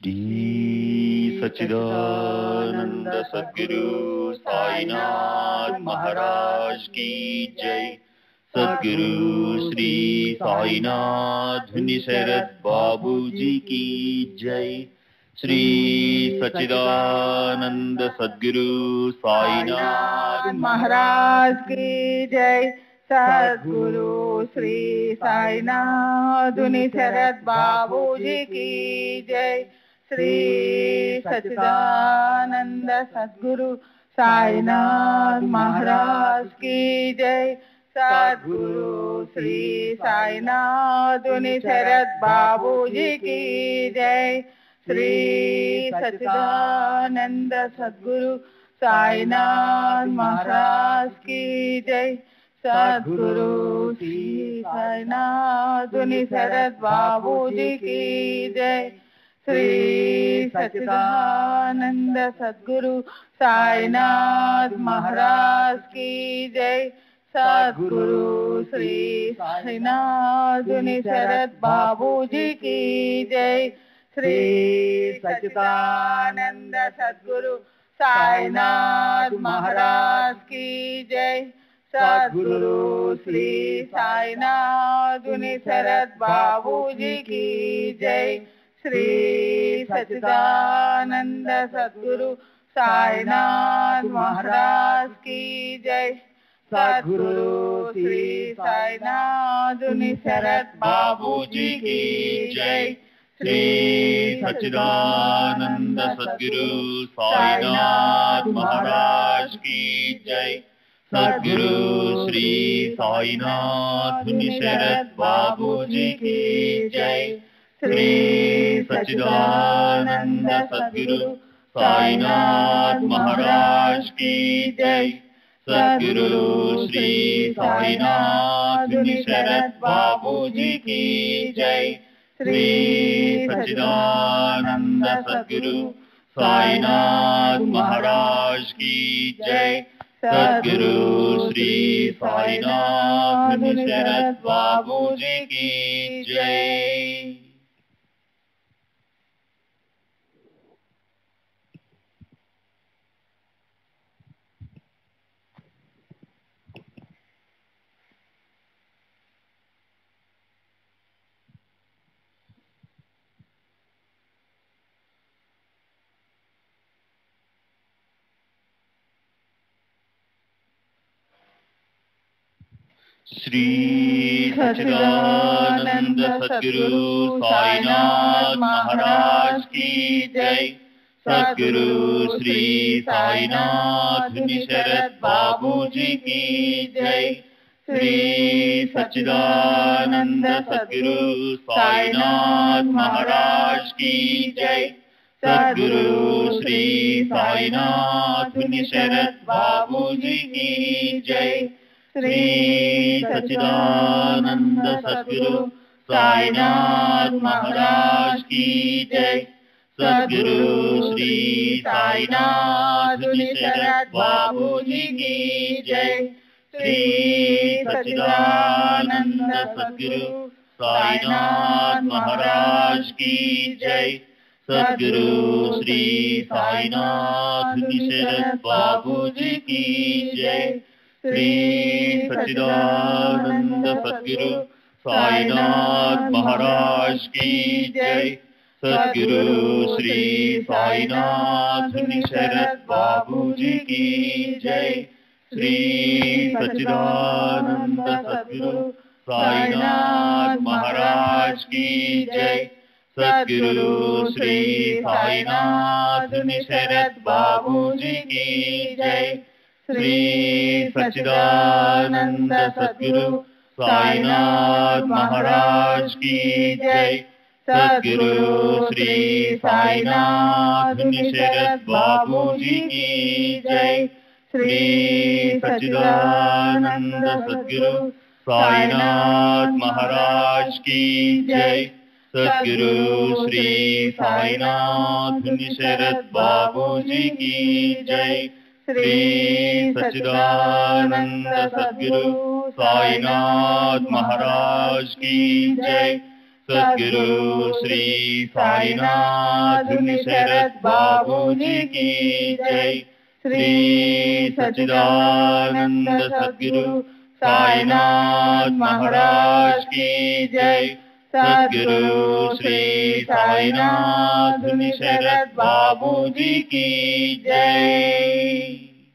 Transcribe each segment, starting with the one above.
श्री सच्चिदानंद सद्गुरु साईनाथ महाराज की जय। सद्गुरु श्री साईनाथ शरद बाबू जी की जय। श्री सच्चिदानंद सद्गुरु साईनाथ महाराज की जय। सद्गुरु श्री साईनाथ शरद बाबू जी की जय। श्री सच्चिदानंद सद्गुरु साईनाथ महाराज की जय। सद्गुरु श्री साईनाथ शरद बाबू जी की जय। श्री सच्चिदानंद सद्गुरु साईनाथ महाराज की जय। सद्गुरु श्री साईनाथ शरद बाबू जी की जय। श्री सच्चिदानंद सद्गुरु साईनाथ महाराज की जय। सद्गुरु श्री साईनाथ शरद बाबू जी की जय। श्री सच्चिदानंद सद्गुरु साईनाथ महाराज की जय। सद्गुरु श्री साईनाथ शरद बाबू जी की जय। श्री सच्चिदानंद सद्गुरु साईनाथ महाराज की जय। सद्गुरु श्री साईनाथ शरद बाबू जी की जय। श्री सच्चिदानंद सद्गुरु साईनाथ महाराज की जय। सद्गुरु श्री साईनाथ शरद बाबू जी की जय। श्री सच्चिदानंद सद्गुरु साईनाथ महाराज की जय। सद्गुरु श्री साईनाथ शरद बाबू जी की जय। श्री सच्चिदानंद सद्गुरु साईनाथ महाराज की जय। सद्गुरु श्री साईनाथ शरद बाबू जी की जय। श्री सच्चिदानंद सद्गुरु साईनाथ महाराज की जय। सद्गुरु श्री साईनाथ शरद बाबू जी की जय। श्री सच्चिदानंद सद्गुरु साईनाथ महाराज की जय। सद्गुरु श्री साईनाथ शरद बाबू जी की जय। श्री सच्चिदानंद सद्गुरु साईनाथ महाराज की जय। सद्गुरु श्री साईनाथ शरद बाबू जी की जय। श्री सच्चिदानंद सद्गुरु साईनाथ महाराज की जय। सद्गुरु श्री साईनाथ शरद बाबू जी की जय। श्री सच्चिदानंद सद्गुरु साईनाथ महाराज की जय। सद्गुरु श्री साईनाथ शरद बाबू जी की जय। श्री सच्चिदानंद सद्गुरु साईनाथ महाराज की जय। सद्गुरु श्री साईनाथ शरद बाबू जी की जय। श्री सच्चिदानंद सद्गुरु साईनाथ महाराज की जय। सद्गुरु श्री साईनाथ शरद बाबू जी की जय। श्री सच्चिदानंद सद्गुरु साईनाथ महाराज की जय। सद्गुरु श्री साईनाथ शरद बाबू जी की जय। श्री सच्चिदानंद सद्गुरु साईनाथ महाराज की जय। सद्गुरु श्री साईनाथ शरद बाबूजी की जय। श्री सच्चिदानंद सद्गुरु साईनाथ महाराज की जय। सद्गुरु श्री साईनाथ शरद बाबूजी की जय।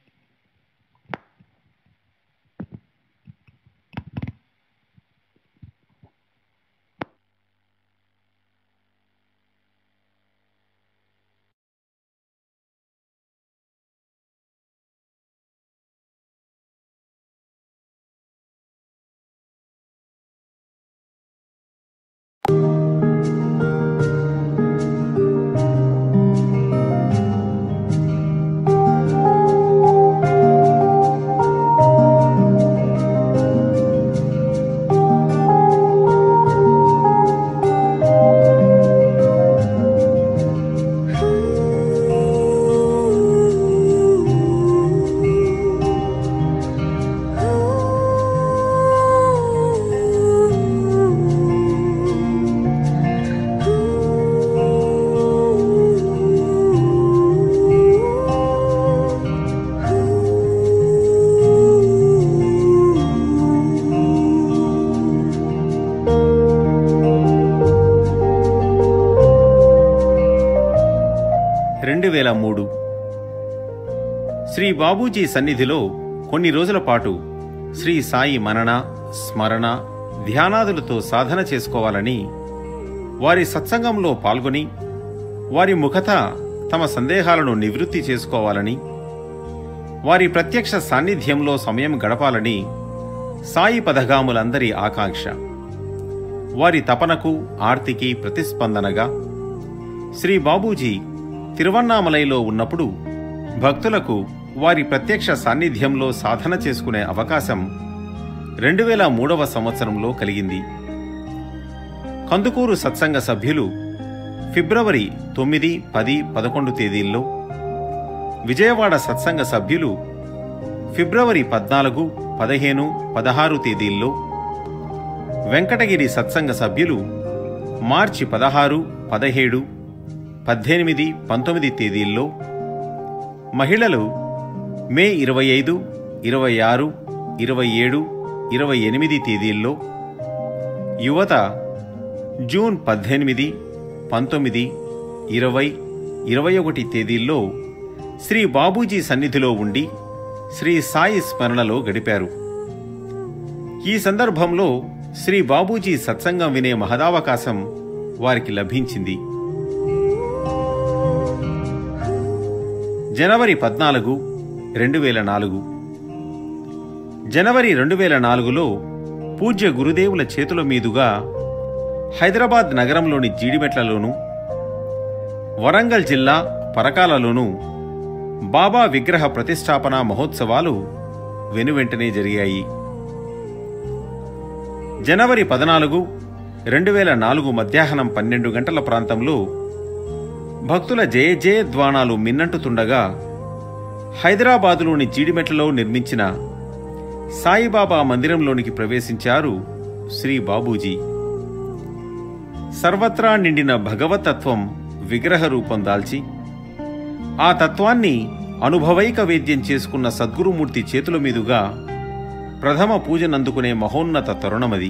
శ్రీ బాబూజీ సన్నిధిలో కొన్ని రోజుల పాటు శ్రీ సాయి మనన, స్మరణ, ధ్యానాదులతో సాధన చేసుకోవాలని, వారి సత్సంగంలో పాల్గొని వారి ముఖత తమ సందేహాలను నివృత్తి చేసుకోవాలని, వారి ప్రత్యక్ష సాన్నిధ్యంలో సమయం గడపాలని సాయి పదగాములందరి ఆకాంక్ష. వారి తపనకు, ఆర్తికి ప్రతిస్పందనగా శ్రీ బాబూజీ తిరువన్నామలైలో ఉన్నప్పుడు భక్తులకు వారి ప్రత్యక్ష సాన్నిధ్యంలో సాధన చేసుకునే అవకాశం 2003వ సంవత్సరంలో కలిగింది. కందుకూరు సత్సంగ సభ్యులు ఫిబ్రవరి 9, 10, 11 తేదీల్లో, విజయవాడ సత్సంగ సభ్యులు ఫిబ్రవరి 14, 15, 16 తేదీల్లో, వెంకటగిరి సత్సంగ సభ్యులు మార్చి 16, 17, 18, 19 తేదీల్లో, మహిళలు మే 25, 26, 27, 28 తేదీల్లో, యువత జూన్ 18, 19, 20, 21 తేదీల్లో శ్రీ బాబూజీ సన్నిధిలో ఉండి శ్రీ సాయి స్మరణలో గడిపారు. ఈ సందర్భంలో శ్రీ బాబూజీ సత్సంగం వినే మహదావకాశం వారికి లభించింది. జనవరి 14, 2004. జనవరి 2004లో పూజ్య గురుదేవుల చేతుల మీదుగా హైదరాబాద్ నగరంలోని జీడిమెట్లలోనూ, వరంగల్ జిల్లా పరకాలలోనూ బాబా విగ్రహ ప్రతిష్టాపన మహోత్సవాలు వెనువెంటనే జరిగాయి. జనవరి 14, 2004 మధ్యాహ్నం 12 గంటల ప్రాంతంలో భక్తుల జయ జయధ్వానాలు మిన్నంటుతుండగా హైదరాబాదులోని జీడిమెట్లలో నిర్మించిన సాయిబాబా మందిరంలోనికి ప్రవేశించారు శ్రీ బాబూజీ. సర్వత్రా నిండిన భగవతత్వం విగ్రహ రూపం దాల్చి ఆ తత్వాన్ని అనుభవైక వేద్యం చేసుకున్న సద్గురుమూర్తి చేతుల మీదుగా ప్రథమ పూజనందుకునే మహోన్నత తరుణమది.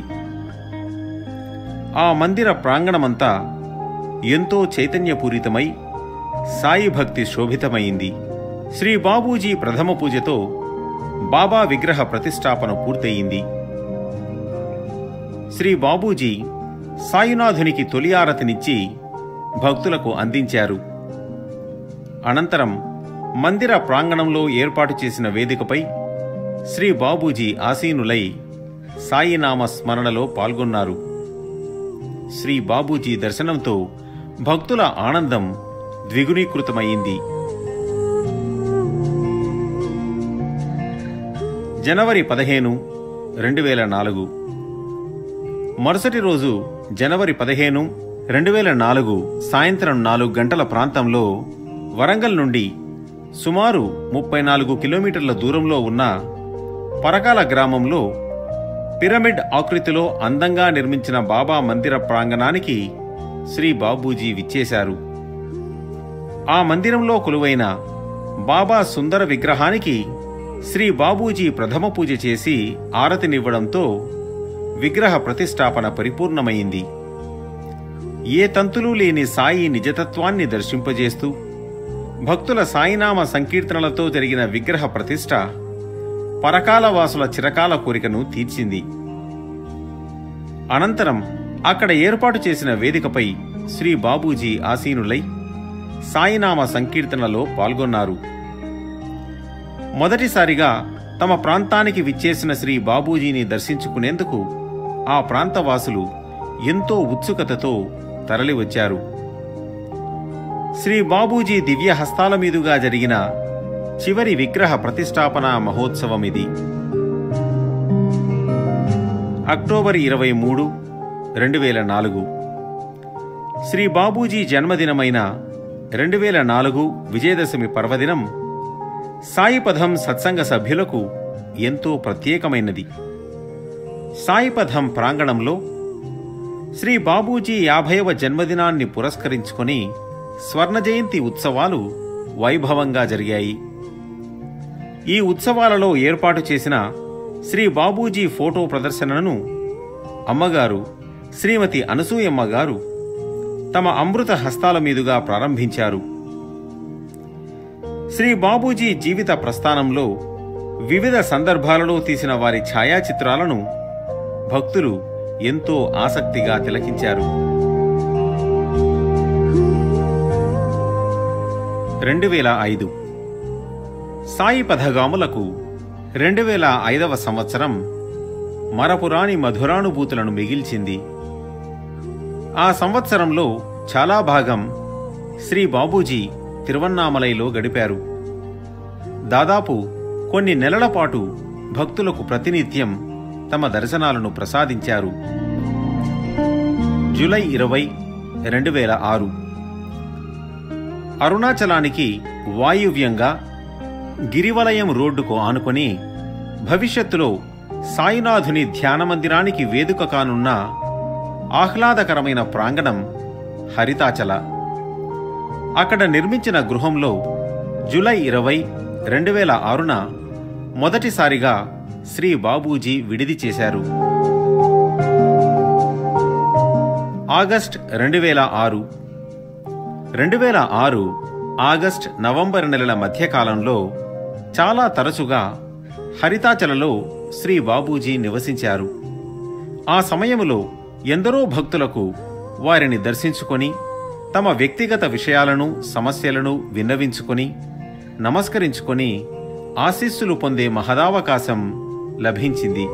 ఆ మందిర ప్రాంగణమంతా ఎంతో చైతన్యపూరితమై సాయి భక్తి శోభితమైంది. శ్రీ బాబూజీ ప్రథమ పూజతో బాబా విగ్రహ ప్రతిష్టాపన పూర్తయింది. శ్రీ బాబూజీ సాయినాథునికి తొలి ఆరతినిచ్చి భక్తులకు అందించారు. అనంతరం మందిర ప్రాంగణంలో ఏర్పాటు చేసిన వేదికపై శ్రీ బాబూజీ ఆసీనులై సాయినామ స్మరణలో పాల్గొన్నారు. శ్రీ బాబూజీ దర్శనంతో భక్తుల ఆనందం ద్విగుణీకృతమైంది. జనవరి 15, 2004. మరుసటి రోజు జనవరి 15, 2004 సాయంత్రం 4 గంటల ప్రాంతంలో వరంగల్ నుండి సుమారు 34 కిలోమీటర్ల దూరంలో ఉన్న పరకాల గ్రామంలో పిరమిడ్ ఆకృతిలో అందంగా నిర్మించిన బాబా మందిర ప్రాంగణానికి శ్రీ బాబూజీ విచ్చేశారు. ఆ మందిరంలో కొలువైన బాబా సుందర విగ్రహానికి శ్రీ బాబూజీ ప్రథమ పూజ చేసి ఆరతినివ్వడంతో విగ్రహ ప్రతిష్టాపన పరిపూర్ణమైంది. ఏ తంతులు లేని సాయి నిజతత్వాన్ని దర్శింపజేస్తూ భక్తుల సాయినామ సంకీర్తనలతో జరిగిన విగ్రహ ప్రతిష్ఠ పరకాల వాసుల చిరకాల కోరికను తీర్చింది. అనంతరం అక్కడ ఏర్పాటు చేసిన వేదికపై శ్రీ బాబూజీ ఆసీనులై సాయినామ సంకీర్తనలో పాల్గొన్నారు. మొదటిసారిగా తమ ప్రాంతానికి విచ్చేసిన శ్రీ బాబూజీని దర్శించుకునేందుకు ఆ ప్రాంతవాసులు ఎంతో ఉత్సుకతతో తరలివచ్చారు. శ్రీ బాబూజీ దివ్య హస్తాల మీదుగా జరిగిన చివరి విగ్రహ ప్రతిష్టాపన మహోత్సవం ఇది. అక్టోబర్ 23, 2004 శ్రీ బాబూజీ జన్మదినమైన 2004 విజయదశమి పర్వదినం సాయిపథం సత్సంగ సభ్యులకు ఎంతో ప్రత్యేకమైనది. సాయిపథం ప్రాంగణంలో శ్రీ బాబూజీ 50వ జన్మదినాన్ని పురస్కరించుకొని స్వర్ణ జయంతి ఉత్సవాలు వైభవంగా జరిగాయి. ఈ ఉత్సవాలలో ఏర్పాటు చేసిన శ్రీ బాబూజీ ఫోటో ప్రదర్శనను అమ్మగారు శ్రీమతి అనసూయమ్మ గారు తమ అమృత హస్తాల మీదుగా ప్రారంభించారు. శ్రీ బాబూజీ జీవిత ప్రస్థానంలో వివిధ సందర్భాలలో తీసిన వారి ఛాయాచిత్రాలను భక్తులు ఎంతో ఆసక్తిగా తిలకించారు. 2005 సాయి పథగాములకు 2005వ సంవత్సరం మరపురాని మధురానుభూతులను మిగిల్చింది. ఆ సంవత్సరంలో చాలా భాగం శ్రీ బాబూజీ తిరువన్నామలైలో గడిపారు. దాదాపు కొన్ని నెలల పాటు భక్తులకు ప్రతినిత్యం తమ దర్శనాలను ప్రసాదించారు. జూలై 20, 2006 అరుణాచలానికి వాయువ్యంగా గిరివలయం రోడ్డుకు ఆనుకొని భవిష్యత్తులో సాయినాథుని ధ్యానమందిరానికి వేదిక కానున్న ఆహ్లాదకరమైన ప్రాంగణం హరితాచల. అక్కడ నిర్మించిన గృహంలో జూలై 20, 2006న మొదటిసారిగా శ్రీ బాబూజీ విడిది చేశారు. ఆగస్ట్ 2006 2006 ఆగస్ట్, నవంబర్ నెలల మధ్యకాలంలో చాలా తరచుగా హరితాచలలో శ్రీ బాబూజీ నివసించారు. ఆ సమయంలో ఎందరో భక్తులకు వారిని దర్శించుకొని తమ వ్యక్తిగత విషయాలను సమస్యలను విన్నవించుకొని నమస్కరించుకొని ఆశీస్సులు పొందే మహదావకాశం లభించింది.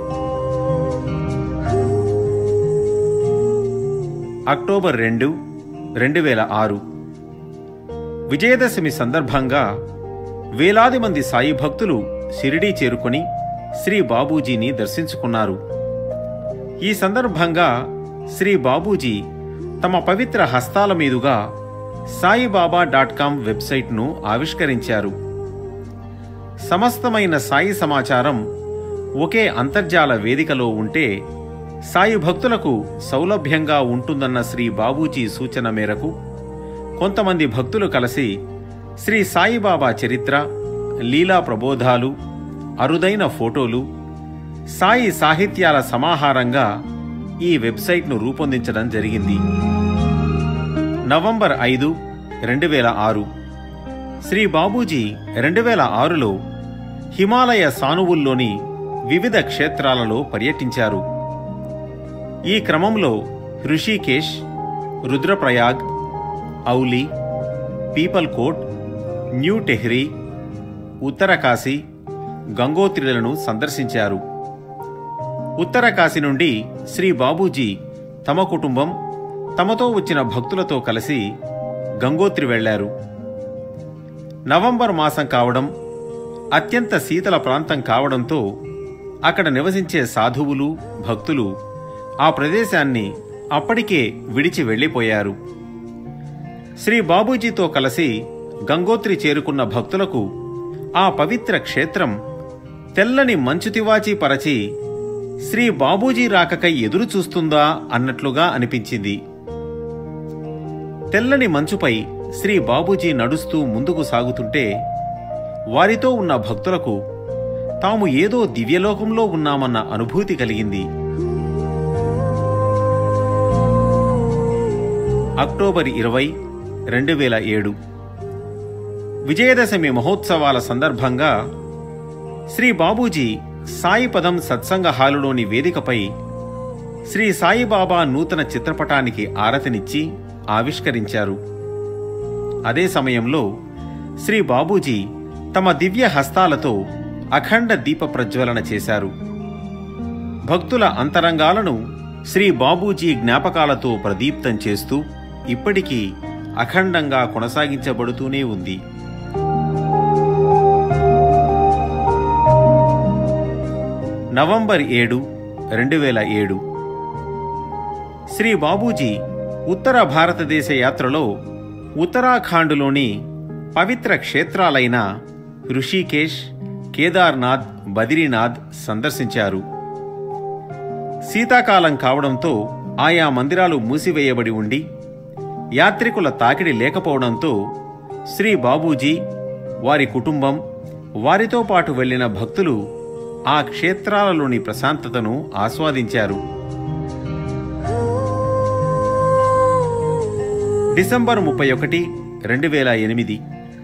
అక్టోబర్ 2, 2006 విజయదశమి సందర్భంగా వేలాది మంది సాయి భక్తులు షిరిడీ చేరుకొని శ్రీ బాబూజీని దర్శించుకున్నారు. ఈ సందర్భంగా శ్రీ బాబూజీ తమ పవిత్ర హస్తాల మీదుగా సాయిబాబా.com వెబ్సైట్ను ఆవిష్కరించారు. సమస్తమైన సాయి సమాచారం ఒకే అంతర్జాల వేదికలో ఉంటే సాయి భక్తులకు సౌలభ్యంగా ఉంటుందన్న శ్రీ బాబూజీ సూచన మేరకు కొంతమంది భక్తులు కలిసి శ్రీ సాయిబాబా చరిత్ర, లీలా ప్రబోధాలు, అరుదైన ఫోటోలు, సాయి సాహిత్యాల సమాహారంగా ఈ వెబ్సైట్ను రూపొందించడం జరిగింది. నవంబర్ 5, 2006 శ్రీ బాబూజీ 2006లో హిమాలయ సానువుల్లోని వివిధ క్షేత్రాలలో పర్యటించారు. ఈ క్రమంలో ఋషికేశ్, రుద్రప్రయాగ్, ఔలి, పీపల్కోట్, న్యూ టెహ్రీ, ఉత్తరకాశీ, గంగోత్రిలను సందర్శించారు. ఉత్తరకాశీ నుండి శ్రీ బాబూజీ తమ కుటుంబం, తమతో వచ్చిన భక్తులతో కలిసి గంగోత్రి వెళ్లారు. నవంబర్ మాసం కావడం, అత్యంత శీతల ప్రాంతం కావడంతో అక్కడ నివసించే సాధువులు, భక్తులు ఆ ప్రదేశాన్ని అప్పటికే విడిచి వెళ్లిపోయారు. శ్రీ బాబూజీతో కలిసి గంగోత్రి చేరుకున్న భక్తులకు ఆ పవిత్ర క్షేత్రం తెల్లని మంచు తివాచీ పరచి శ్రీ బాబూజీ రాకకై ఎదురు చూస్తుందా అన్నట్లుగా అనిపించింది. తెల్లని మంచుపై శ్రీ బాబూజీ నడుస్తూ ముందుకు సాగుతుంటే వారితో ఉన్న భక్తులకు తాము ఏదో దివ్యలోకంలో ఉన్నామన్న అనుభూతి కలిగింది. అక్టోబర్ 20, 2007 విజయదశమి మహోత్సవాల సందర్భంగా శ్రీ బాబూజీ సాయిపదం సత్సంగ హాలులోని వేదికపై శ్రీ సాయిబాబా నూతన చిత్రపటానికి ఆరతినిచ్చి ఆవిష్కరించారు. అదే సమయంలో శ్రీ బాబూజీ తమ దివ్య హస్తాలతో అఖండ దీప ప్రజ్వలన చేశారు. భక్తుల అంతరంగాలను శ్రీ బాబూజీ జ్ఞాపకాలతో ప్రదీప్తం చేస్తూ ఇప్పటికీ అఖండంగా కొనసాగించబడుతూనే ఉంది. నవంబర్ 7, 2007 శ్రీ బాబూజీ ఉత్తర భారతదేశ యాత్రలో ఉత్తరాఖండ్లోని పవిత్ర క్షేత్రాలైన ఋషికేశ్, కేదార్నాథ్, బద్రీనాథ్ సందర్శించారు. శీతాకాలం కావడంతో ఆయా మందిరాలు మూసివేయబడి ఉండి యాత్రికుల తాకిడి లేకపోవడంతో శ్రీ బాబూజీ, వారి కుటుంబం, వారితో పాటు వెళ్లిన భక్తులు ఆ క్షేత్రాలలోని ప్రశాంతతను ఆస్వాదించారు. డిసెంబర్ 31, 2008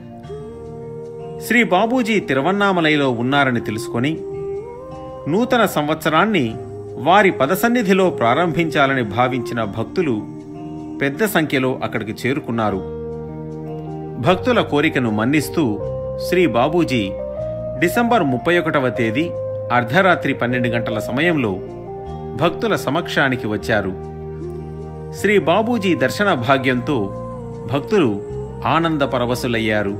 శ్రీ బాబూజీ తిరువన్నామలైలో ఉన్నారని తెలుసుకొని నూతన సంవత్సరాన్ని వారి పదసన్నిధిలో ప్రారంభించాలని భావించిన భక్తులు పెద్ద సంఖ్యలో అక్కడికి చేరుకున్నారు. భక్తుల కోరికను మన్నిస్తూ శ్రీ బాబూజీ డిసెంబర్ 31వ తేదీ అర్ధరాత్రి 12 గంటల సమయంలో భక్తుల సమక్షానికి వచ్చారు. శ్రీ బాబూజీ దర్శన భాగ్యంతో భక్తులు ఆనంద పరవశులయ్యారు.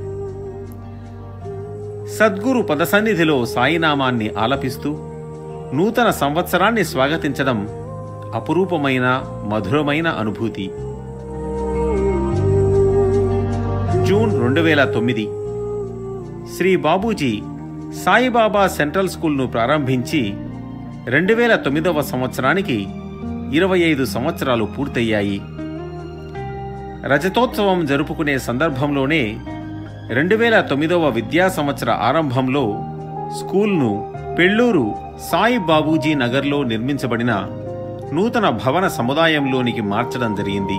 సద్గురు పదసన్నిధిలో సాయినామాన్ని ఆలపిస్తూ నూతన సంవత్సరాన్ని స్వాగతించడం అపురూపమైన, మధురమైన అనుభూతి. జూన్ 2009 శ్రీ బాబూజీ సాయిబాబా సెంట్రల్ స్కూల్ను ప్రారంభించి 2009వ సంవత్సరానికి 25 సంవత్సరాలు పూర్తయ్యాయి. రజతోత్సవం జరుపుకునే సందర్భంలోనే 2009వ విద్యా సంవత్సర ఆరంభంలో స్కూల్ను పెళ్లూరు సాయి బాబూజీ నగర్లో నిర్మించబడిన నూతన భవన సముదాయంలోనికి మార్చడం జరిగింది.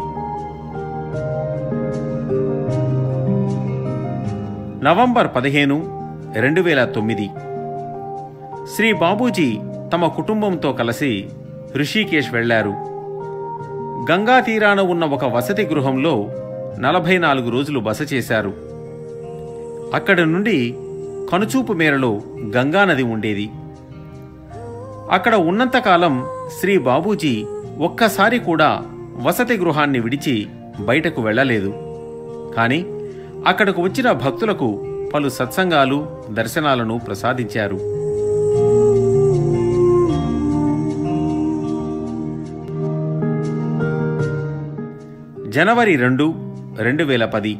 నవంబర్ 15, 2009 శ్రీ బాబూజీ తమ కుటుంబంతో కలిసి ఋషికేశ్ వెళ్లారు. గంగా తీరాన ఉన్న ఒక వసతి గృహంలో 44 రోజులు బస చేశారు. అక్కడి నుండి కనుచూపు మేరలో గంగానది ఉండేది. అక్కడ ఉన్నంతకాలం శ్రీ బాబూజీ ఒక్కసారి కూడా వసతి గృహాన్ని విడిచి బయటకు వెళ్లలేదు. కాని అక్కడకు వచ్చిన భక్తులకు పలు సత్సంగాలు, దర్శనాలను ప్రసాదించారు. జనవరి 2, 2010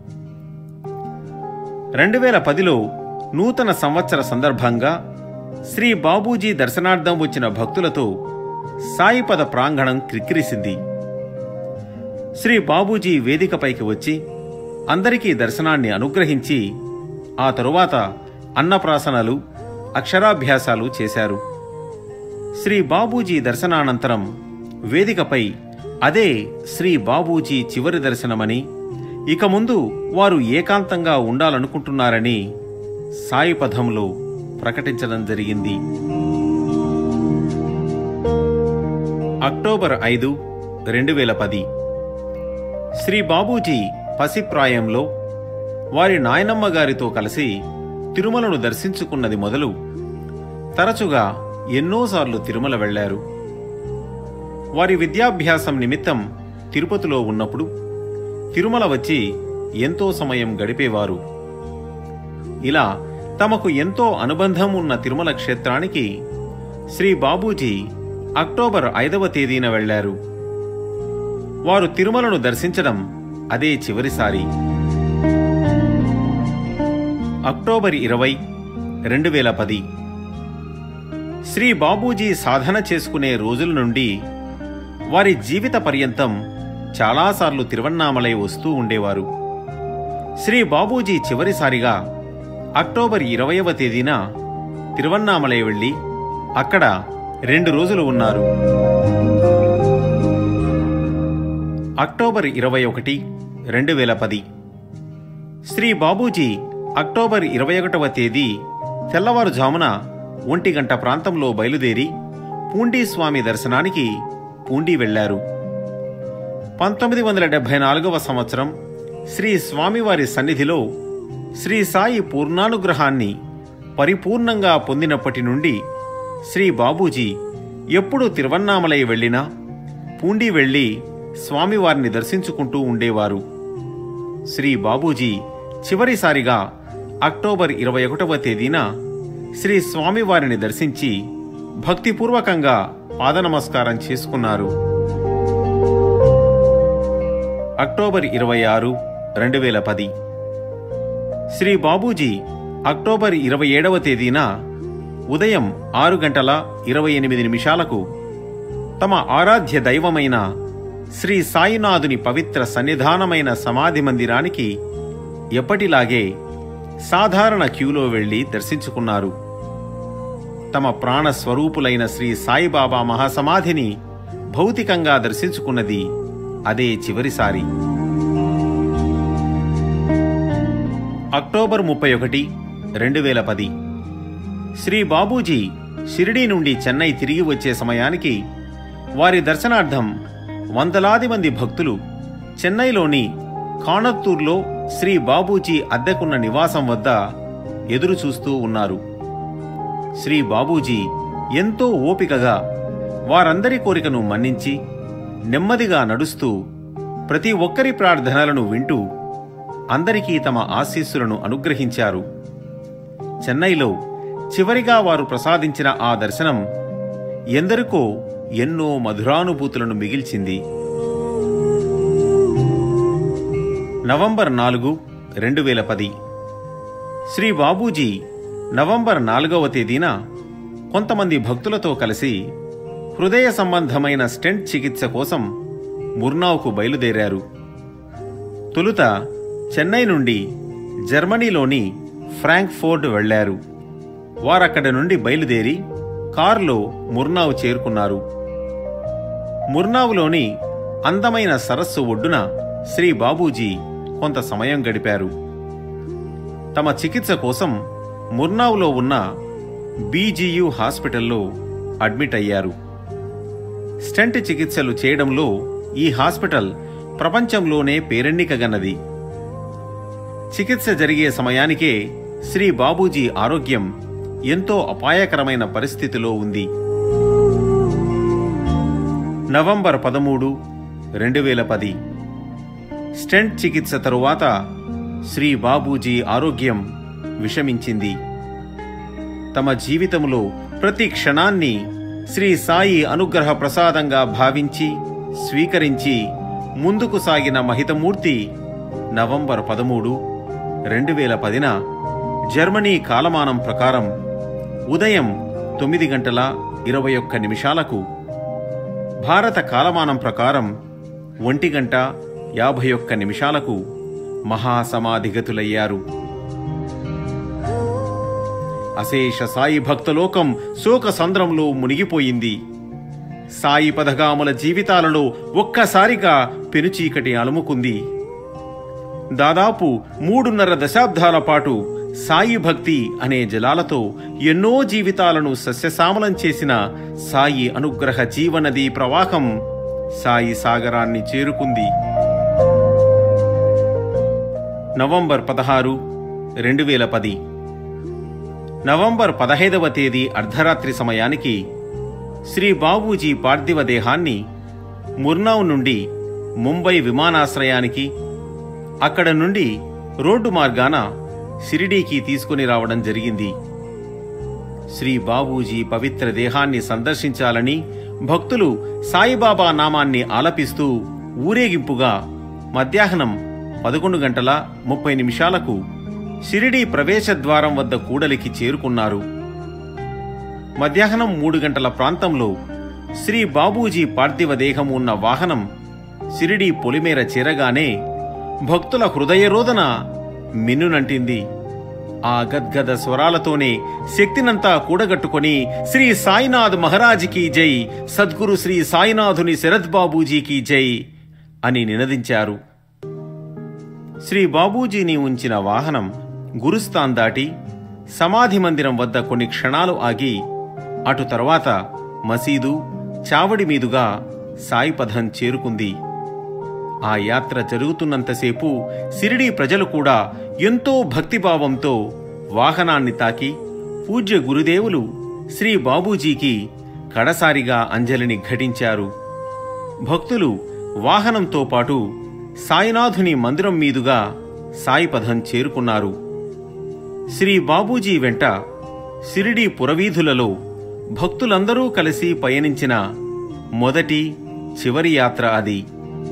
2010లో నూతన సంవత్సర సందర్భంగా శ్రీ బాబూజీ దర్శనార్థం వచ్చిన భక్తులతో సాయిపద ప్రాంగణం క్రిక్కిరిసింది. శ్రీ బాబూజీ వేదికపైకి వచ్చి అందరికీ దర్శనాన్ని అనుగ్రహించి ఆ తరువాత అన్నప్రాసనలు, అక్షరాభ్యాసాలు చేశారు. శ్రీ బాబూజీ దర్శనానంతరం వేదికపై అదే శ్రీ బాబూజీ చివరి దర్శనమని, ఇక ముందు వారు ఏకాంతంగా ఉండాలనుకుంటున్నారని సాయిపథంలో ప్రకటించడం జరిగింది. అక్టోబర్ 5, 2010 శ్రీ బాబూజీ పసిప్రాయంలో వారి నాయనమ్మ గారితో కలిసి తిరుమలను దర్శించుకున్నది మొదలు తరచుగా ఎన్నోసార్లు తిరుమల వెళ్లారు. వారి విద్యాభ్యాసం నిమిత్తం తిరుపతిలో ఉన్నప్పుడు తిరుమల వచ్చి ఎంతో సమయం గడిపేవారు. ఇలా తమకు ఎంతో అనుబంధం ఉన్న తిరుమల క్షేత్రానికి శ్రీ బాబూజీ అక్టోబర్ 5వ తేదీన వెళ్లారు. వారు తిరుమలను దర్శించడం అదే చివరిసారి. అక్టోబర్ 20, 2010 శ్రీ బాబూజీ సాధన చేసుకునే రోజుల నుండి వారి జీవిత పర్యంతం చాలాసార్లు తిరువన్నామలై వస్తూ ఉండేవారు. శ్రీ బాబూజీ చివరిసారిగా అక్టోబర్ 20వ తేదీన తిరువన్నామలై వెళ్లి అక్కడ 2 రోజులు ఉన్నారు. అక్టోబర్ 21, 2010 శ్రీ బాబూజీ అక్టోబర్ 21వ తేదీ తెల్లవారుజామున 1 గంట ప్రాంతంలో బయలుదేరి పూండీ స్వామి దర్శనానికి పూండీ వెళ్లారు. 1974వ సంవత్సరం శ్రీ స్వామివారి సన్నిధిలో శ్రీ సాయి పూర్ణానుగ్రహాన్ని పరిపూర్ణంగా పొందినప్పటి నుండి శ్రీ బాబూజీ ఎప్పుడు తిరువన్నామలై వెళ్లినా పూండీ వెళ్లి స్వామివారిని దర్శించుకుంటూ ఉండేవారు. శ్రీ బాబూజీ చివరిసారిగా అక్టోబర్ 21వ తేదీన శ్రీ స్వామివారిని దర్శించి భక్తిపూర్వకంగా పాదనమస్కారం చేసుకున్నారు. అక్టోబర్ 26, 2010 శ్రీ బాబూజీ అక్టోబర్ 27వ తేదీన ఉదయం 6:28 తమ ఆరాధ్య దైవమైన శ్రీ సాయినాథుని పవిత్ర సన్నిధానమైన సమాధి మందిరానికి ఎప్పటిలాగే సాధారణ క్యూలో వెళ్లి దర్శించుకున్నారు. తమ ప్రాణస్వరూపులైన శ్రీ సాయిబాబా మహాసమాధిని భౌతికంగా దర్శించుకున్నది అదే చివరిసారి. అక్టోబర్ 31, 2010 శ్రీ బాబూజీ షిరిడీ నుండి చెన్నై తిరిగి వచ్చే సమయానికి వారి దర్శనార్థం వందలాది మంది భక్తులు చెన్నైలోని కాణత్తూర్లో శ్రీ బాబూజీ అద్దెకున్న నివాసం వద్ద ఎదురు చూస్తూ ఉన్నారు. శ్రీ బాబూజీ ఎంతో ఓపికగా వారందరి కోరికను మన్నించి నెమ్మదిగా నడుస్తూ ప్రతి ఒక్కరి ప్రార్థనలను వింటూ అందరికీ తమ ఆశీస్సులను అనుగ్రహించారు. చెన్నైలో చివరిగా వారు ప్రసాదించిన ఆ దర్శనం ఎందరికో ఎన్నో మధురానుభూతులను మిగిల్చింది. నవంబర్ 4, 2010 శ్రీ బాబూజీ నవంబర్ 4వ తేదీన కొంతమంది భక్తులతో కలిసి హృదయ సంబంధమైన స్టెంట్ చికిత్స కోసం ముర్నావ్కు బయలుదేరారు. తొలుత చెన్నై నుండి జర్మనీలోని ఫ్రాంక్ఫోర్ట్ వెళ్లారు. వారక్కడ నుండి బయలుదేరి కారులో ముర్నావ్ చేరుకున్నారు. ముర్నావ్లోని అందమైన సరస్సు ఒడ్డున శ్రీ బాబూజీ కొంత సమయం గడిపారు. తమ చికిత్స కోసం ముర్నావ్లో ఉన్న బీజీయూ హాస్పిటల్లో అడ్మిట్ అయ్యారు. స్టెంట్ చికిత్సలు చేయడంలో ఈ హాస్పిటల్ ప్రపంచంలోనే పేరెన్నికగన్నది. చికిత్స జరిగే సమయానికే శ్రీ బాబూజీ ఆరోగ్యం ఎంతో అపాయకరమైన పరిస్థితిలో ఉంది. నవంబర్ 13, 2010 స్టెంట్ చికిత్స తరువాత శ్రీ బాబూజీ ఆరోగ్యం విషమించింది. తమ జీవితంలో ప్రతి క్షణాన్ని శ్రీ సాయి అనుగ్రహ ప్రసాదంగా భావించి స్వీకరించి ముందుకు సాగిన మహితమూర్తి నవంబర్ 13, 2010న జర్మనీ కాలమానం ప్రకారం ఉదయం 9:21 భారత కాలమానం ప్రకారం 1:51 మహాసమాధిగతులయ్యారు. అశేష సాయి భక్తలోకం శోక సంద్రంలో మునిగిపోయింది. సాయి పదగాముల జీవితాలలో ఒక్కసారిగా పెనుచీకటి అలుముకుంది. దాదాపు 3.5 దశాబ్దాల పాటు సాయి భక్తి అనే జలాలతో ఎన్నో జీవితాలను సస్యశ్యామలం చేసిన సాయి అనుగ్రహ జీవనది ప్రవాహం సాయి సాగరాన్ని చేరుకుంది. నవంబర్ 16, 2010 నవంబర్ 15వ తేదీ అర్ధరాత్రి సమయానికి శ్రీ బాబూజీ పార్థివ దేహాన్ని ముర్నావ్ నుండి ముంబై విమానాశ్రయానికి, అక్కడ నుండి రోడ్డు మార్గాన షిరిడీకి తీసుకుని రావడం జరిగింది. శ్రీ బాబూజీ పవిత్ర దేహాన్ని సందర్శించాలని భక్తులు సాయిబాబా నామాన్ని ఆలపిస్తూ ఊరేగింపుగా మధ్యాహ్నం 11:30 షిరిడీ ప్రవేశద్వారం వద్ద కూడలికి చేరుకున్నారు. మధ్యాహ్నం 3 గంటల ప్రాంతంలో శ్రీ బాబూజీ పార్థివ దేహం ఉన్న వాహనం షిరిడీ పొలిమేర చేరగానే భక్తుల హృదయరోదన మిన్నునంటింది. ఆ గద్గద స్వరాలతోనే శక్తినంతా కూడగట్టుకొని శ్రీ సాయినాథ్ మహారాజ్కి జై, సద్గురు శ్రీ సాయినాథుని శరత్ బాబూజీకి జై అని నినదించారు. శ్రీ బాబూజీని ఉంచిన వాహనం గురుస్థాన్ దాటి సమాధి మందిరం వద్ద కొన్ని క్షణాలు ఆగి అటు తర్వాత మసీదు, చావడి మీదుగా సాయిపథం చేరుకుంది. ఆ యాత్ర జరుగుతున్నంతసేపు షిరిడీ ప్రజలు కూడా ఎంతో భక్తిభావంతో వాహనాన్ని తాకి పూజ్య గురుదేవులు శ్రీ బాబూజీకి కడసారిగా అంజలిని ఘటించారు. భక్తులు వాహనంతో పాటు సాయినాథుని మందిరం మీదుగా సాయిపథం చేరుకున్నారు. శ్రీ బాబూజీ వెంట షిరిడీ పురవీధులలో భక్తులందరూ కలిసి పయనించిన మొదటి, చివరి యాత్ర అది.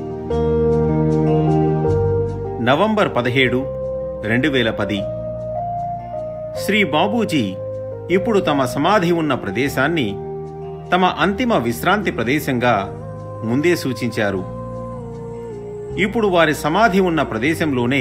నవంబర్ 17, 2010. శ్రీ బాబూజీ ఇప్పుడు తమ సమాధి ఉన్న ప్రదేశాన్ని తమ అంతిమ విశ్రాంతి ప్రదేశంగా ముందే సూచించారు. ఇప్పుడు వారి సమాధి ఉన్న ప్రదేశంలోనే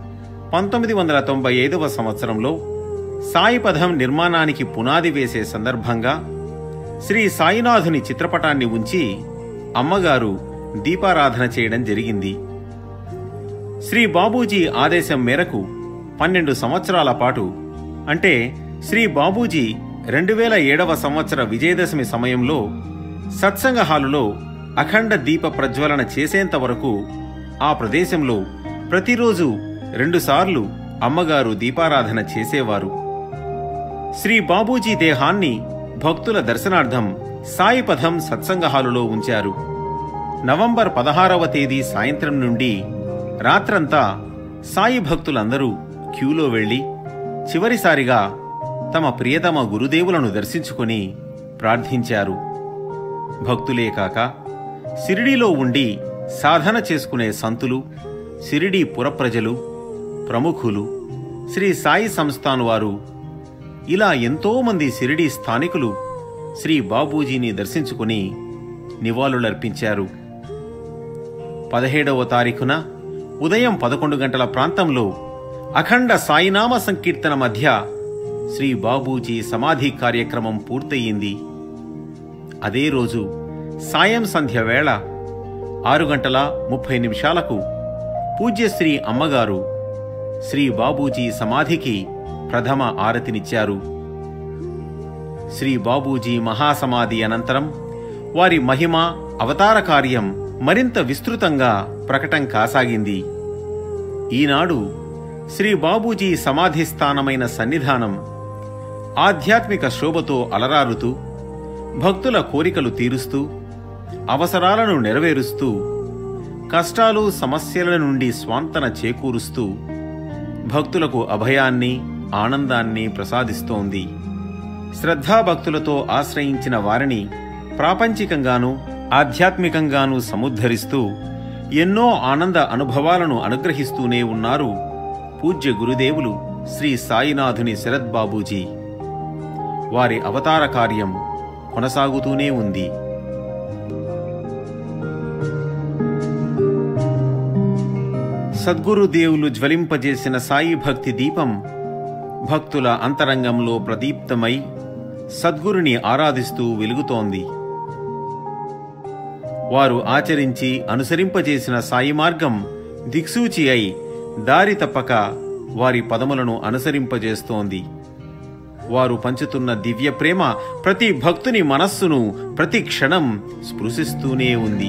1995వ సంవత్సరంలో సాయిపథం నిర్మాణానికి పునాది వేసే సందర్భంగా శ్రీ సాయినాథుని చిత్రపటాన్ని ఉంచి అమ్మగారు దీపారాధన చేయడం జరిగింది. శ్రీ బాబూజీ ఆదేశం మేరకు 12 సంవత్సరాల పాటు, అంటే శ్రీ బాబూజీ 2007వ సంవత్సర విజయదశమి సమయంలో సత్సంగ హాలులో అఖండ దీప ప్రజ్వలన చేసేంత వరకు ఆ ప్రదేశంలో ప్రతిరోజు 2 సార్లు అమ్మగారు దీపారాధన చేసేవారు. శ్రీ బాబూజీ దేహాన్ని భక్తుల దర్శనార్థం సాయిపథం సత్సంగ హాలులో ఉంచారు. నవంబర్ 16వ తేదీ సాయంత్రం నుండి రాత్రంతా సాయి భక్తులందరూ క్యూలో వెళ్లి చివరిసారిగా తమ ప్రియతమ గురుదేవులను దర్శించుకుని ప్రార్థించారు. భక్తులే కాక షిరిడీలో ఉండి సాధన చేసుకునే సంతులు, షిరిడీ పురప్రజలు, ప్రముఖులు, శ్రీ సాయి సంస్థాన్ వారు, ఇలా ఎంతోమంది షిరిడీ స్థానికులు శ్రీ బాబూజీని దర్శించుకుని నివాళులర్పించారు. 17వ తారీఖున ఉదయం 11 గంటల ప్రాంతంలో అఖండ సాయినామ సంకీర్తన మధ్య శ్రీ బాబూజీ సమాధి కార్యక్రమం పూర్తయింది. అదే రోజు సాయం సంధ్య వేళ 6:30 పూజ్యశ్రీ అమ్మగారు శ్రీ బాబూజీ సమాధికి ప్రథమ ఆరతినిచ్చారు. శ్రీ బాబూజీ మహాసమాధి అనంతరం వారి మహిమ, అవతార కార్యం మరింత విస్తృతంగా ప్రకటం కాసాగింది. ఈనాడు శ్రీ బాబూజీ సమాధి స్థానమైన సన్నిధానం ఆధ్యాత్మిక శోభతో అలరారుతూ, భక్తుల కోరికలు తీరుస్తూ, అవసరాలను నెరవేరుస్తూ, కష్టాలు సమస్యల నుండి స్వాంతన చేకూరుస్తూ, భక్తులకు అభయాన్ని, ఆనందాన్ని ప్రసాదిస్తోంది. శ్రద్ధాభక్తులతో ఆశ్రయించిన వారిని ప్రాపంచికంగానూ ఆధ్యాత్మికంగానూ సముద్ధరిస్తూ ఎన్నో ఆనంద అనుభవాలను అనుగ్రహిస్తూనే ఉన్నారు పూజ్య గురుదేవులు శ్రీ సాయినాథుని శరత్ బాబూజీ. వారి అవతార కార్యం కొనసాగుతూనే ఉంది. సద్గురుదేవులు జ్వలింపజేసిన సాయి భక్తి దీపం భక్తుల అంతరంగంలో ప్రదీప్తమై సద్గురుని ఆరాధిస్తూ వెలుగుతోంది. వారు ఆచరించి అనుసరింపజేసిన సాయి మార్గం దిక్సూచి అయి దారి తప్పక వారి పదములను అనుసరింపజేస్తోంది. వారు పంచుతున్న దివ్య ప్రేమ ప్రతి భక్తుని మనస్సును ప్రతి క్షణం స్పృశిస్తూనే ఉంది.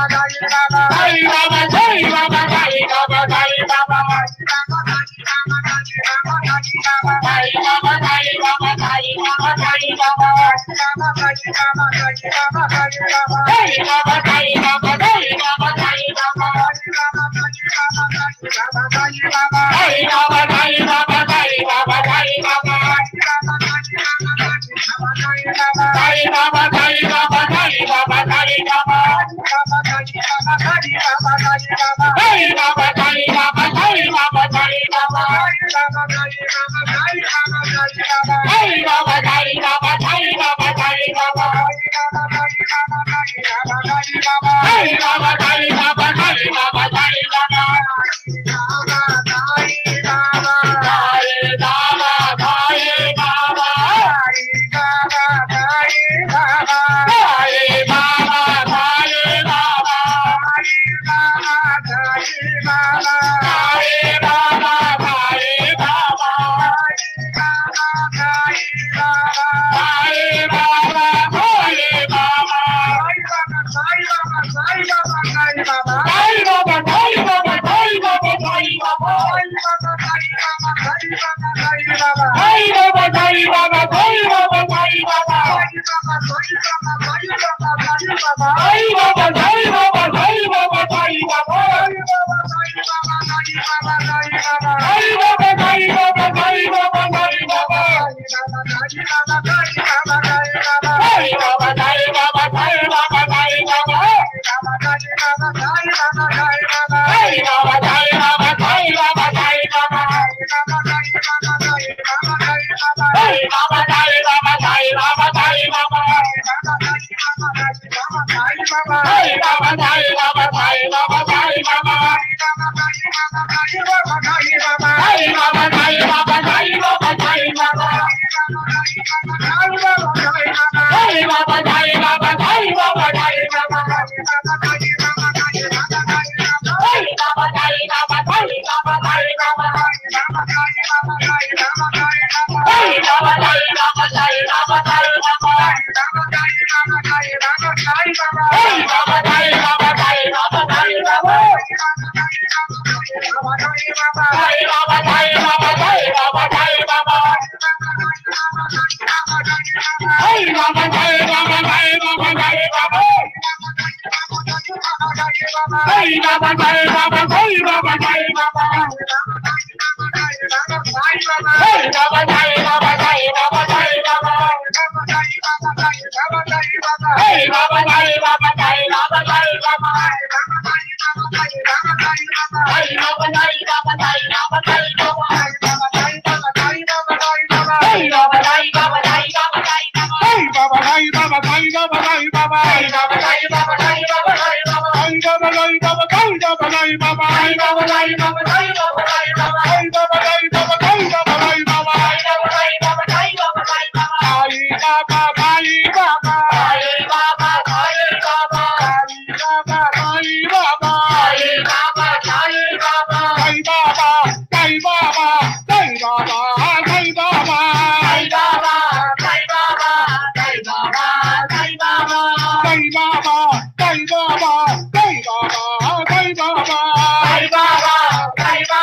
Baba,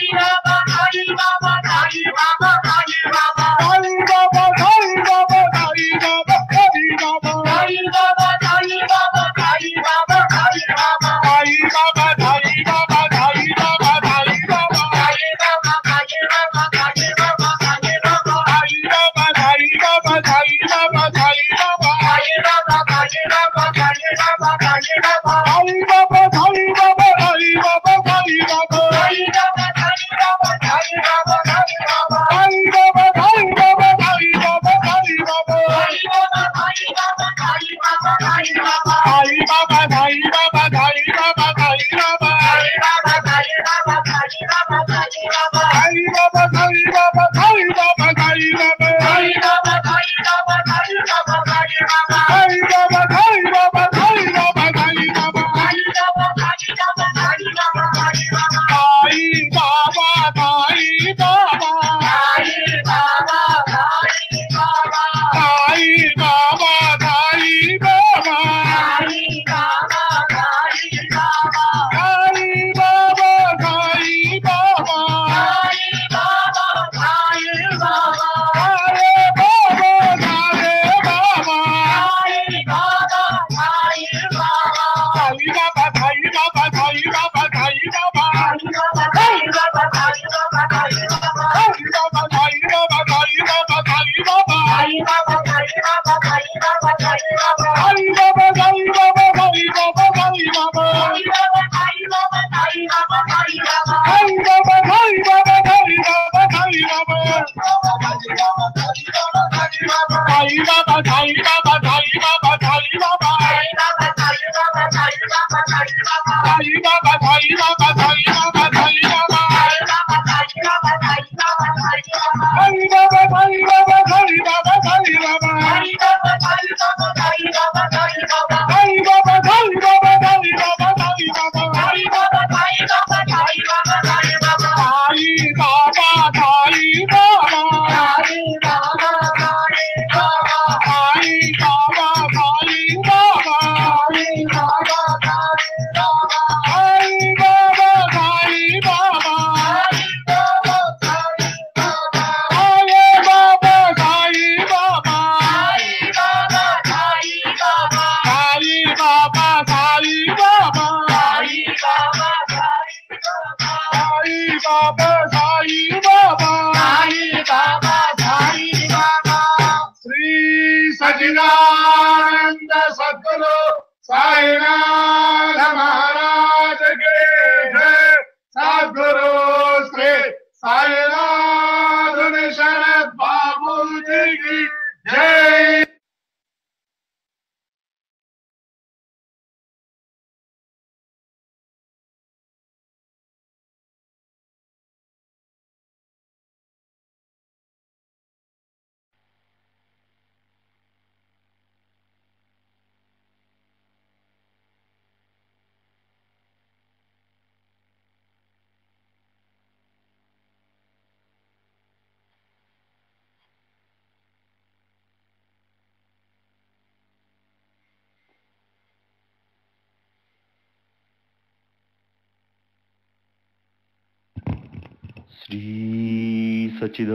श्री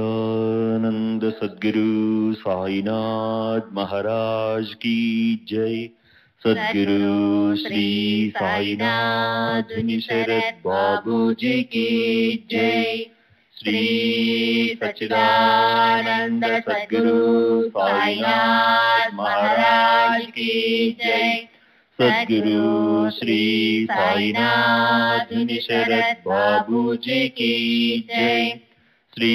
सच्चिदानंद सद्गुरु साईनाथ महाराज की जय। सद्गुरु श्री साईनाथ शरद बाबू जी की जय। श्री सच्चिदानंद सद्गुरु साईनाथ महाराज की जय। सद्गुरु श्री साईनाथ शरद बाबू जी की जय। श्री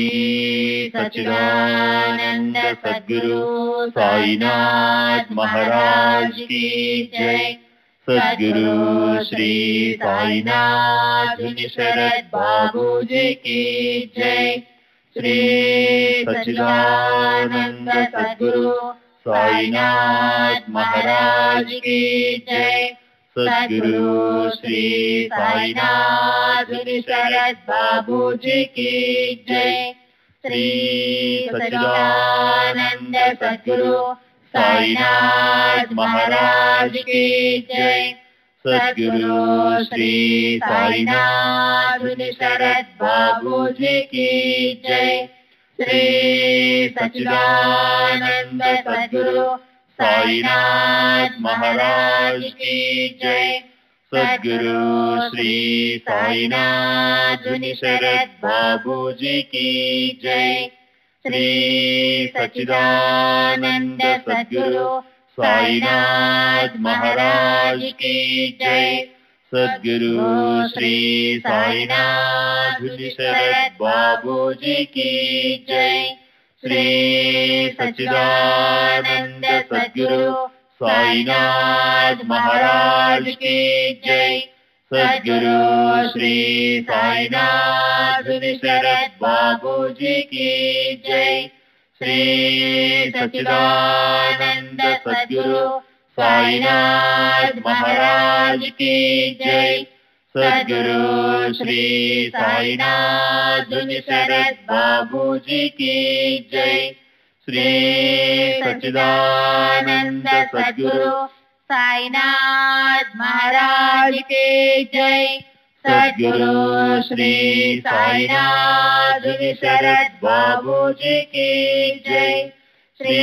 सच्चिदानंद सद्गुरु साईनाथ महाराज की जय। सद्गुरु श्री साईनाथ शरद बाबू जी की जय। श्री सच्चिदानंद सद्गुरु साईनाथ महाराज की जय। सद्गुरु श्री साईनाथ शरद बाबू जी की जय। श्री सच्चिदानंद सद्गुरु साईनाथ महाराज की जय। सद्गुरु श्री साईनाथ शरद बाबू जी की जय। श्री सच्चिदानंद सद्गुरु साईनाथ महाराज की जय। सद्गुरु श्री साईनाथ शरद बाबू जी की जय। श्री सच्चिदानंद सद्गुरु साईनाथ महाराज की जय। सद्गुरु श्री साईनाथ शरद बाबू जी की जय। श्री सच्चिदानंद सद्गुरु साईनाथ महाराज की जय। सद्गुरु श्री साईनाथ शरद बाबू जी की जय। श्री सच्चिदानंद सद्गुरु साईनाथ महाराज की जय। सद्गुरु श्री साईनाथ शरद बाबू जी की जय। श्री सच्चिदानंद सद्गुरु साईनाथ महाराज की जय। सद्गुरु श्री साईनाथ शरद बाबू जी की जय। श्री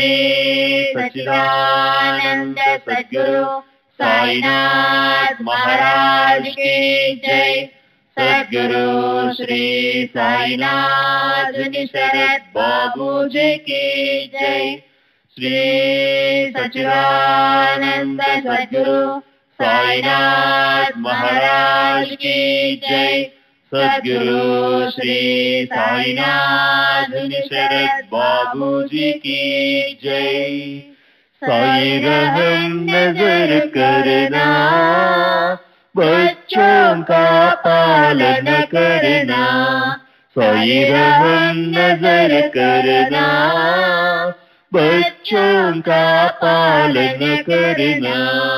सच्चिदानंद सद्गुरु साईनाथ महाराज की जय। सद्गुरु श्री साईनाथ शरद बाबू जी की जय। श्री सच्चिदानंद सद्गुरु साईनाथ महाराज की जय। सद्गुरु श्री साईनाथ शरद बाबू जी की जय। साई रहम नजर करना, बच्चों का पालन करना। साई रहम नजर करना, बच्चों का पालन करना।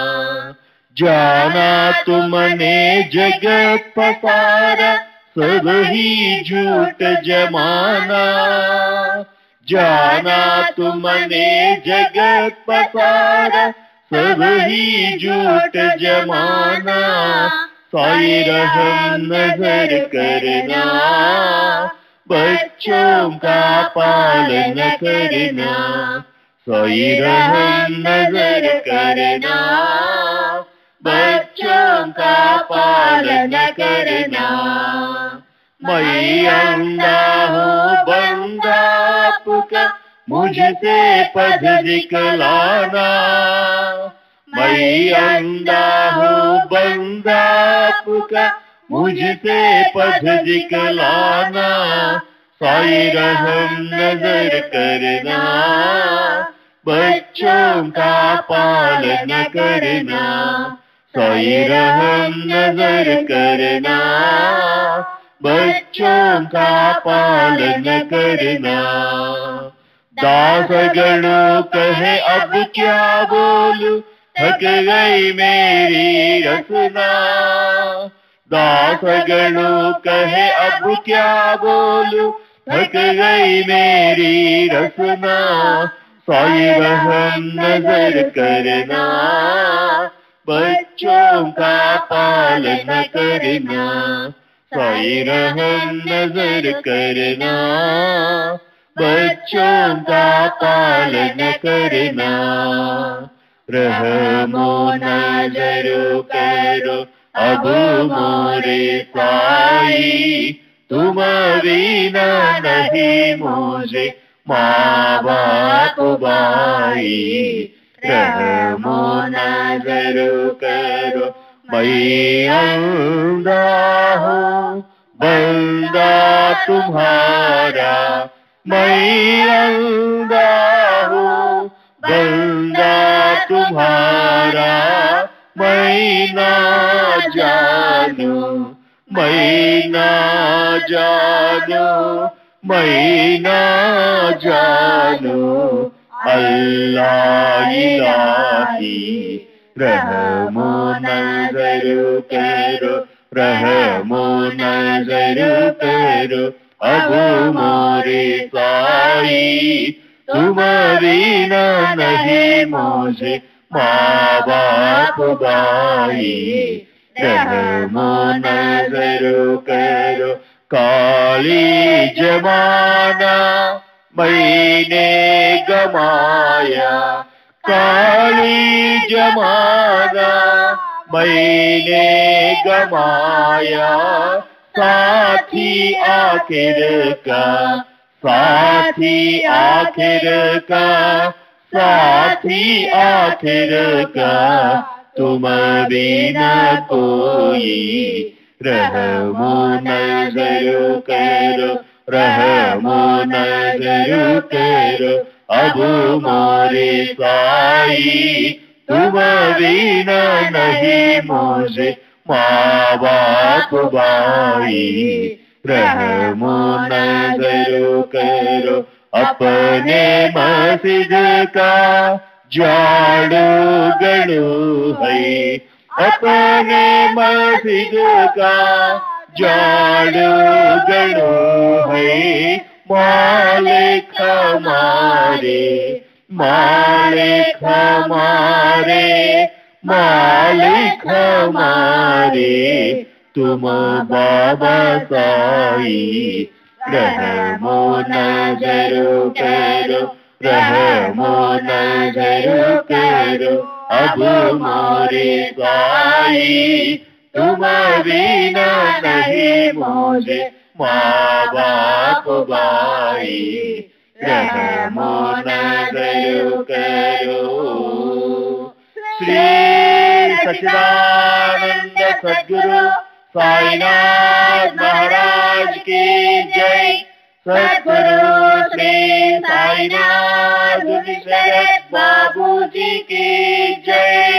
जाना तुमने जगत पसारा, सब ही झूठ जमाना। जाना तुमने जगत पसारा, सब ही झूठ जमाना। साई रहम नजर करना, बच्चों का पालन करना। साई रहम नजर करना, बच्चों का पालन करना। मैं अंधा हूँ बंदा आपका, मुझसे पद दिखलाना। मैं अंधा हूँ बंदा आपका, मुझसे पद दिखलाना। साई रहम नजर करना, बच्चों का पालन करना। साई रहम नजर करना, बच्चों का पालन करना। दास गणों कहे अब क्या बोलूं, थक गई मेरी रचना। दास गणों कहे अब क्या बोलूं, थक गई मेरी रचना। साई रहम नजर करना, बच्चों का पालन करना। साई रहम नजर करना, बच्चों का पालन करना। रहमो नजर करो अब मोरे साई, तुम बिना नहीं मुझे माँ बाप भाई। रहमो नजर करो मैं अंधा हूँ बंदा तुम्हारा। मैं अंधा हूँ बंदा तुम्हारा। मैं ना जानू, मैं ना जानू, मैं ना जानू अल्लाह इलाही। रहमो नजर करो, रहमो नजर करो अब मोरे साई। तुम बिना नहीं मुझे माँ बाप भाई रहमो नजर करो। काली जमाना मैंने गमाया, काली जमाना मैंने गमाया। साथी आखिर का, साथी आखिर का, साथी आखिर का, तुम बिना कोई रहमो नजर करो, रहमो नजर करो। अब मोरे साई तुम बिना नहीं मुझे, माँ बाप भाई रहमो नजर करो। अपने मस्जिद का झाड़ू गड़ू है, अपने मस्जिद का झाड़ू गड़ू है। मालिक हमारे, मालिक हमारे, मालिक हमारे, तुम बाबा साई रहमो नजर करो, रहमो नजर करो। अब मोरे साई तुम बिना नहीं मुझे, माँ बाप भाई रहमो नजर करो। श्री सच्चिदानंद सद्गुरु साईनाथ महाराज की जय। सद्गुरु श्री साईनाथ शरद बाबू जी की जय।